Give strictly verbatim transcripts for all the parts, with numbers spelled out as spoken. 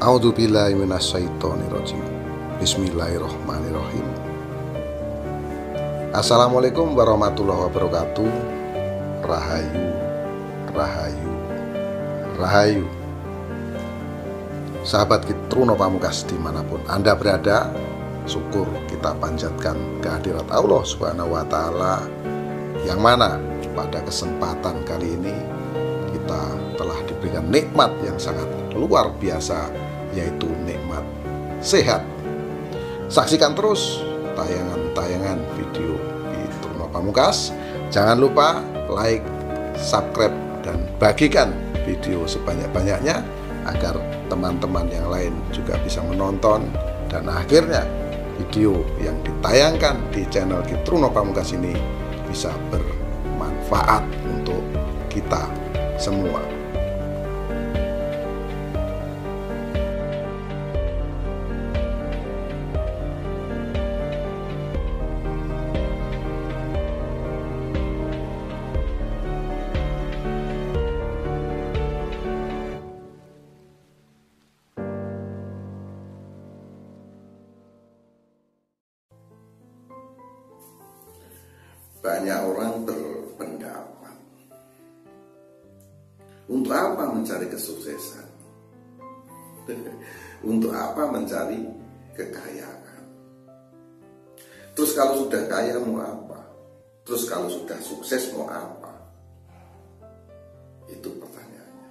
A'udzubillahi minasyaitonirrajim. Bismillahirrahmanirrahim. Assalamualaikum warahmatullahi wabarakatuh. Rahayu, Rahayu, Rahayu. Sahabat Truno Pamungkas dimanapun Anda berada, syukur kita panjatkan kehadirat Allah Subhanahu wa Ta'ala, yang mana pada kesempatan kali ini kita telah diberikan nikmat yang sangat luar biasa, yaitu nikmat sehat. Saksikan terus tayangan-tayangan video di Truno Pamungkas. Jangan lupa like, subscribe, dan bagikan video sebanyak-banyaknya agar teman-teman yang lain juga bisa menonton, dan akhirnya video yang ditayangkan di channel Truno Pamungkas ini bisa bermanfaat untuk kita semua. Banyak orang berpendapat, untuk apa mencari kesuksesan? Untuk apa mencari kekayaan? Terus kalau sudah kaya mau apa? Terus kalau sudah sukses mau apa? Itu pertanyaannya.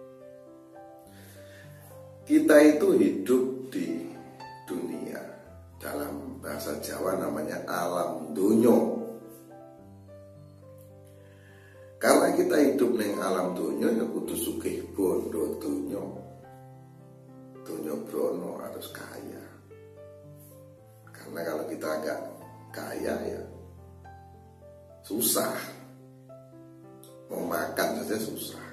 Kita itu hidup di dunia, dalam bahasa Jawa namanya alam dunyo. Karena kita hidup ning alam dunia, ya kudu sugih bondo dunia. Dunia brono harus kaya. Karena kalau kita agak kaya ya susah. Mau makan saja susah.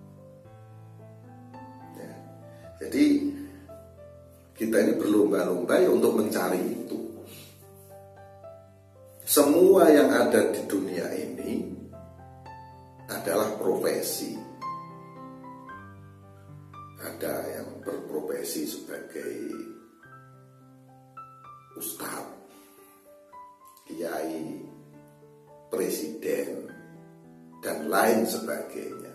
Ya. Jadi kita ini berlomba-lomba ya untuk mencari itu. Semua yang ada di dunia ini adalah profesi. Ada yang berprofesi sebagai ustadz, kiai, presiden, dan lain sebagainya.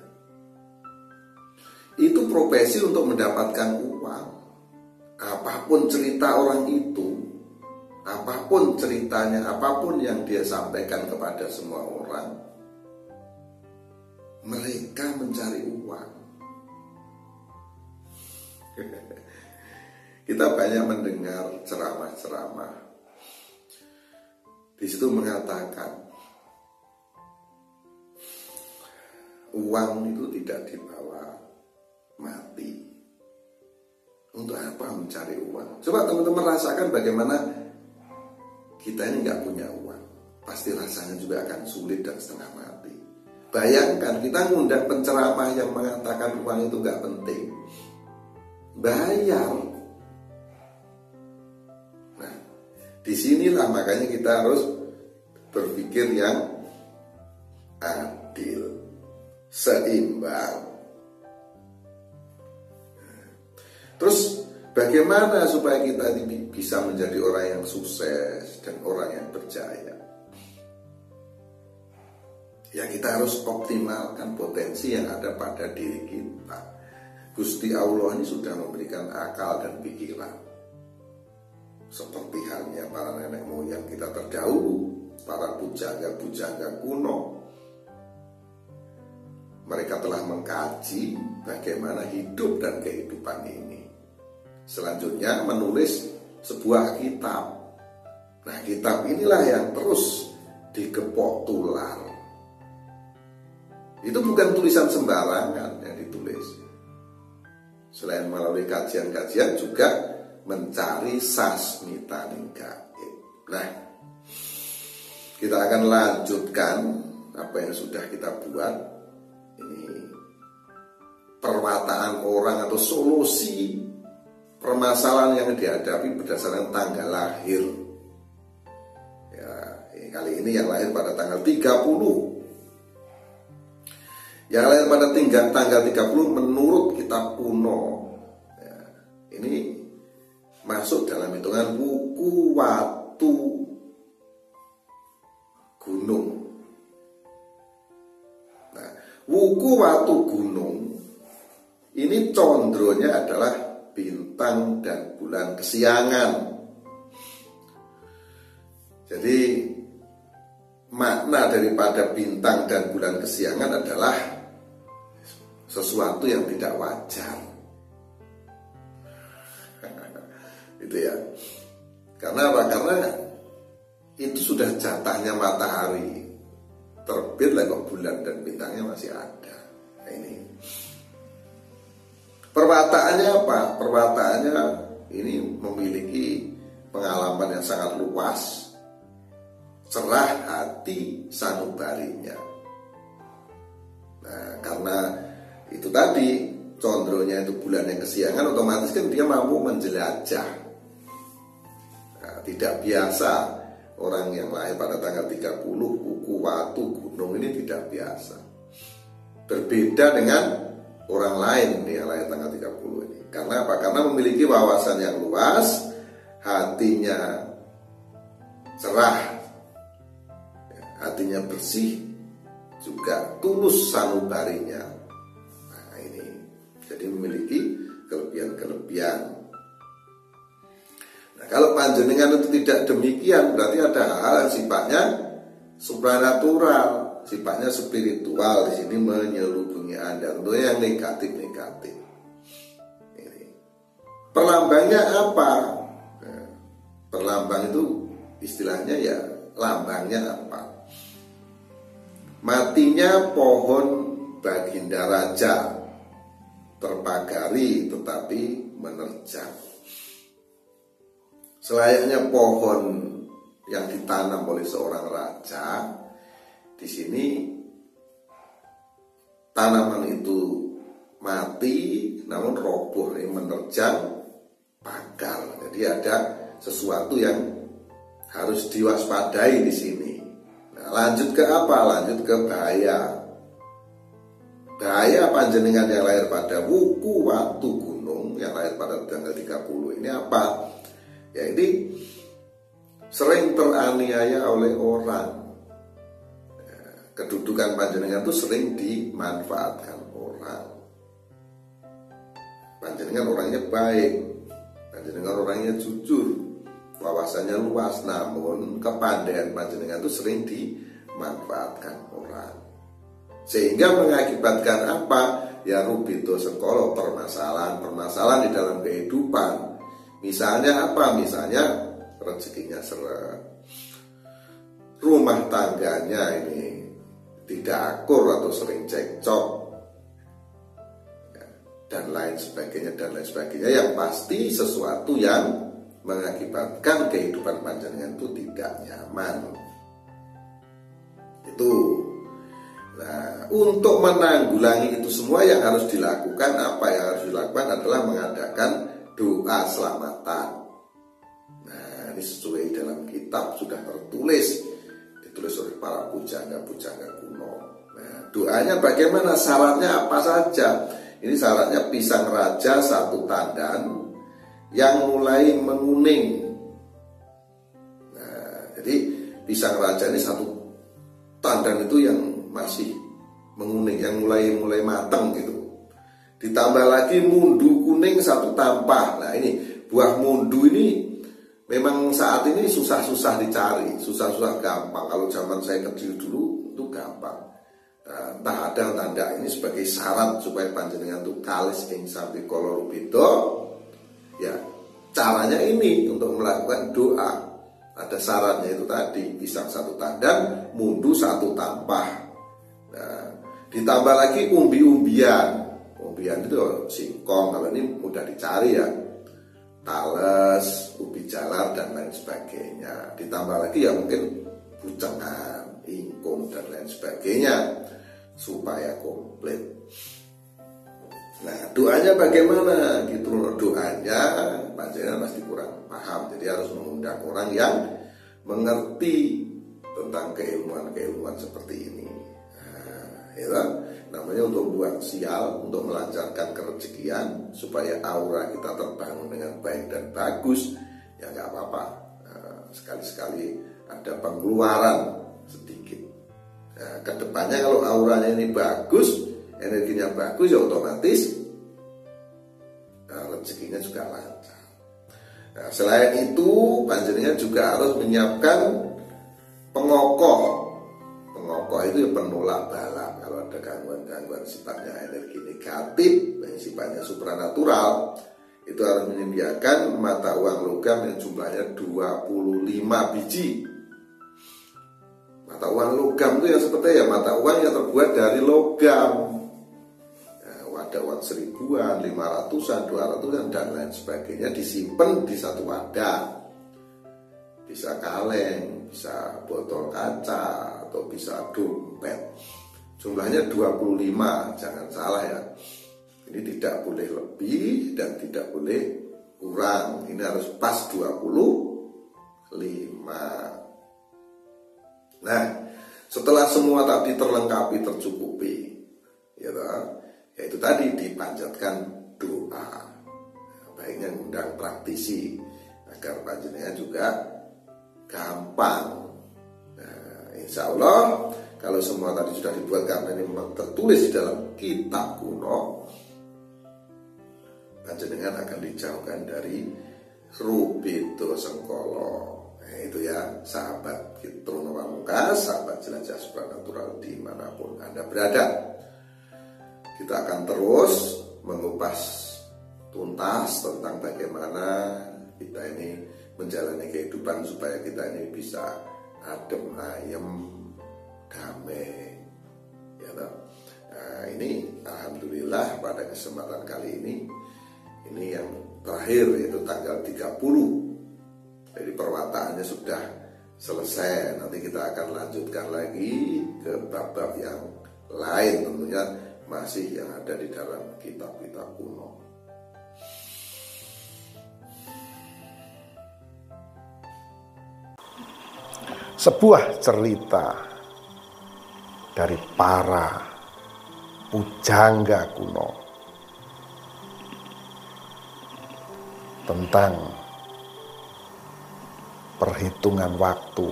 Itu profesi untuk mendapatkan uang. Apapun cerita orang itu, apapun ceritanya, apapun yang dia sampaikan kepada semua orang, mereka mencari uang. Kita banyak mendengar ceramah-ceramah. Di situ mengatakan uang itu tidak dibawa mati. Untuk apa mencari uang? Coba teman-teman rasakan bagaimana kita ini nggak punya uang. Pasti rasanya juga akan sulit dan setengah mati. Bayangkan kita ngundang penceramah yang mengatakan uang itu gak penting, bayar. Nah, disinilah makanya kita harus berpikir yang adil, seimbang. Terus bagaimana supaya kita ini bisa menjadi orang yang sukses dan orang yang berjaya? Ya, kita harus optimalkan potensi yang ada pada diri kita. Gusti Allah ini sudah memberikan akal dan pikiran. Seperti halnya para nenek moyang kita terdahulu, para pujangga-pujangga kuno. Mereka telah mengkaji bagaimana hidup dan kehidupan ini. Selanjutnya menulis sebuah kitab. Nah, kitab inilah yang terus digepok tular. Itu bukan tulisan sembarangan yang ditulis. Selain melalui kajian-kajian juga mencari sasmita gaib. Nah, kita akan lanjutkan apa yang sudah kita buat. Ini perwataan orang atau solusi permasalahan yang dihadapi berdasarkan tanggal lahir. Ya, kali ini yang lahir pada tanggal tiga puluh. Yang lahir pada tinggal tanggal tiga puluh menurut kitab kuno. Ya, ini ini masuk dalam hitungan wuku watu gunung. Nah, wuku watu gunung ini condronya adalah bintang dan bulan kesiangan. Jadi makna daripada bintang dan bulan kesiangan adalah sesuatu yang tidak wajar. Itu ya. Karena apa? Karena itu sudah jatahnya matahari terbit lah kok bulan dan bintangnya masih ada. Nah, ini perwataannya apa? Perwataannya ini memiliki pengalaman yang sangat luas, cerah hati sanubarinya. Nah, karena itu tadi condronya itu bulan yang kesiangan, otomatis kan dia mampu menjelajah. Nah, tidak biasa orang yang lahir pada tanggal tiga puluh wuku watu gunung ini tidak biasa. Berbeda dengan orang lain yang lahir tanggal tiga puluh ini. Karena apa? Karena memiliki wawasan yang luas, hatinya cerah, hatinya bersih, juga tulus sanubarinya. Nah, ini jadi memiliki kelebihan-kelebihan. Nah, kalau panjenengan itu tidak demikian, berarti ada hal-hal yang sifatnya supranatural, sifatnya spiritual di sini menyelubungi Anda. Tentunya yang negatif-negatif. Ini. Perlambangnya apa? Nah, perlambang itu istilahnya ya lambangnya apa? Matinya pohon Baginda Raja, terpagari tetapi menerjang. Selayaknya pohon yang ditanam oleh seorang raja, di sini tanaman itu mati namun roboh, ini menerjang pagar. Jadi ada sesuatu yang harus diwaspadai di sini. Nah, lanjut ke apa? Lanjut ke bahaya. Bahaya panjenengan yang lahir pada wuku watu gunung, yang lahir pada tanggal tiga puluh ini apa? Ya, ini sering teraniaya oleh orang. Kedudukan panjenengan itu sering dimanfaatkan orang. Panjenengan orangnya baik, panjenengan orangnya jujur, wawasannya luas, namun kepandaian panjenengan itu sering dimanfaatkan orang, sehingga mengakibatkan apa? Ya rubito sekolo, permasalahan-permasalahan di dalam kehidupan. Misalnya apa? Misalnya rezekinya seret, rumah tangganya ini tidak akur atau sering cekcok, dan lain sebagainya dan lain sebagainya. Yang pasti sesuatu yang mengakibatkan kehidupan panjenengan itu tidak nyaman. Itu. Nah, untuk menanggulangi itu semua yang harus dilakukan, apa yang harus dilakukan adalah mengadakan doa selamatan. Nah, ini sesuai dalam kitab sudah tertulis, ditulis oleh para pujangga-pujangga kuno. Nah, doanya bagaimana? Syaratnya apa saja? Ini syaratnya pisang raja satu tandan yang mulai menguning. Nah, jadi pisang raja ini satu tandan itu yang masih menguning, yang mulai mulai matang gitu. Ditambah lagi mundu kuning satu tampah. Nah, ini buah mundu ini memang saat ini susah-susah dicari, susah-susah gampang. Kalau zaman saya kecil dulu itu gampang. Nah, entah ada tanda ini sebagai syarat supaya panjenengan itu kalis ing sampai kolor rubito. Ya, caranya ini untuk melakukan doa. Ada syaratnya itu tadi, pisang satu tandan, mundu satu tampah. Nah, ditambah lagi umbi-umbian. Umbian itu singkong, kalau ini mudah dicari ya. Tales, ubi jalar dan lain sebagainya. Ditambah lagi ya mungkin bucengan, ingkung dan lain sebagainya supaya komplit. Nah, doanya bagaimana? Gitu loh, doanya panjenengan pasti kurang paham. Jadi harus mengundang orang yang mengerti tentang keilmuan-keilmuan seperti ini. Nah, ya. namanya untuk buang sial, untuk melancarkan kerezekian supaya aura kita terbangun dengan baik dan bagus, ya nggak apa-apa. Nah, sekali-sekali ada pengeluaran sedikit. Nah, kedepannya kalau auranya ini bagus, energinya bagus, ya otomatis nah, rezekinya juga lancar. Nah, selain itu, panjenengan juga harus menyiapkan pengokoh. Pengokoh itu ya penolak bala. Kalau ada gangguan-gangguan sifatnya energi negatif, yang sifatnya supranatural, itu harus menyediakan mata uang logam yang jumlahnya dua puluh lima biji. Mata uang logam itu yang seperti ya mata uang yang terbuat dari logam. Nah, ada uang seribuan, lima ratusan, dua ratusan dan lain sebagainya disimpan di satu wadah. Bisa kaleng, bisa botol kaca, atau bisa dompet. Jumlahnya dua puluh lima, jangan salah ya. Ini tidak boleh lebih dan tidak boleh kurang. Ini harus pas dua puluh lima. Nah, setelah semua tadi terlengkapi, tercukupi, ya, yaitu tadi dipanjatkan doa. Baiknya undang praktisi agar panjenengan juga gampang. Nah, insya Allah kalau semua tadi sudah dibuat karena ini memang tertulis di dalam kitab kuno, panjenengan akan dijauhkan dari Rubito Sengkolo. Nah, itu ya sahabat Trono Pamungkas, sahabat jelajah supranatural dimanapun Anda berada. Kita akan terus mengupas tuntas tentang bagaimana kita ini menjalani kehidupan supaya kita ini bisa adem, ayem, damai. Ya, nah, ini alhamdulillah pada kesempatan kali ini, ini yang terakhir yaitu tanggal tiga puluh. Jadi perwataannya sudah selesai. Nanti kita akan lanjutkan lagi ke bab-bab yang lain, tentunya masih yang ada di dalam kitab-kitab kuno. Sebuah cerita dari para pujangga kuno tentang perhitungan waktu,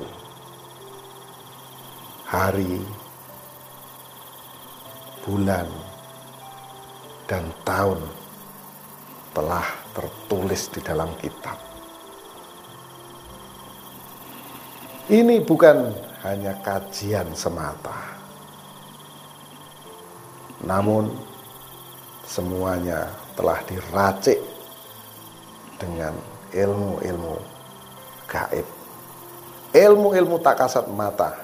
hari, bulan, dan tahun telah tertulis di dalam kitab. Ini bukan hanya kajian semata, namun semuanya telah diracik dengan ilmu-ilmu gaib, ilmu-ilmu tak kasat mata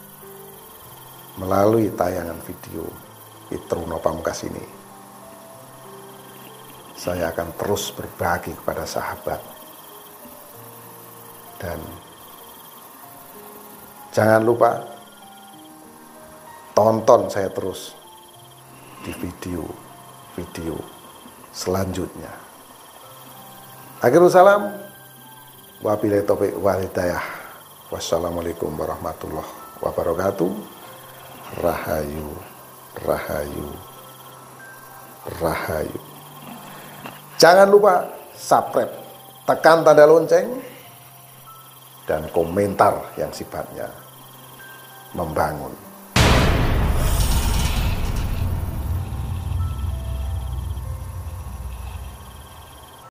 melalui tayangan video Trono Pamungkas ini. Saya akan terus berbagi kepada sahabat, dan jangan lupa tonton saya terus di video-video selanjutnya. Akhirul salam, wabillahi taufiq wal hidayah. Wassalamualaikum warahmatullahi wabarakatuh. Rahayu, rahayu, rahayu. Jangan lupa subscribe, tekan tanda lonceng, dan komentar yang sifatnya membangun.